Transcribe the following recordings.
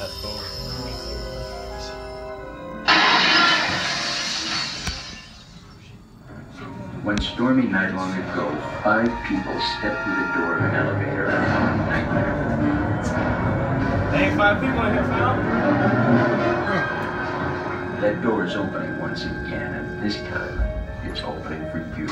That's cool. One stormy night long ago, 5 people stepped through the door of an elevator and had a nightmare. There ain't 5 people in here, fam. That door is opening once again, and this time, it's opening for you.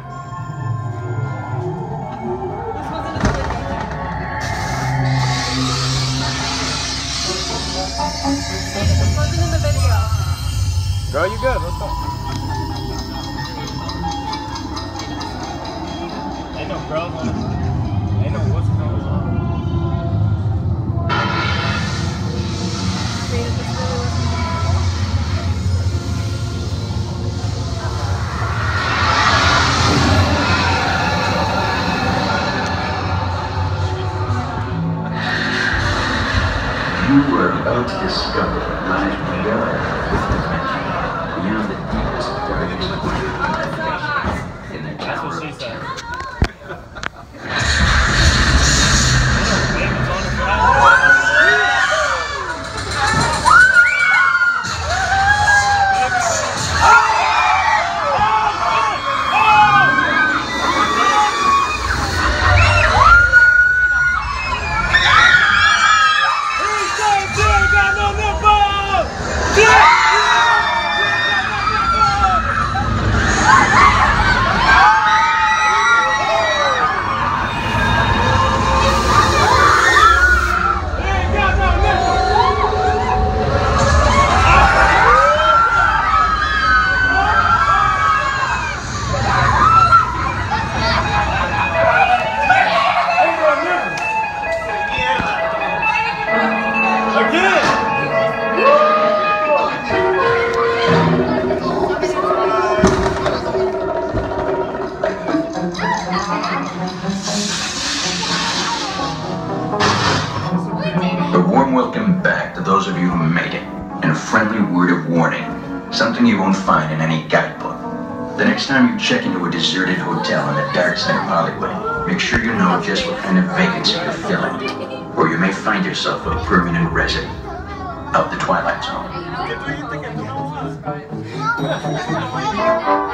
This wasn't in the video. Girl, you good. Let's go. Ain't no girls on it. Ain't no what's going on. You are about to discover what lies beyond this dimension, beyond the deepest, darkest point of imagination in the That's tower what she of said. terror. A warm welcome back to those of you who made it, and a friendly word of warning, something you won't find in any guidebook. The next time you check into a deserted hotel on the dark side of Hollywood, make sure you know just what kind of vacancy you're filling, or you may find yourself a permanent resident of the Twilight Zone.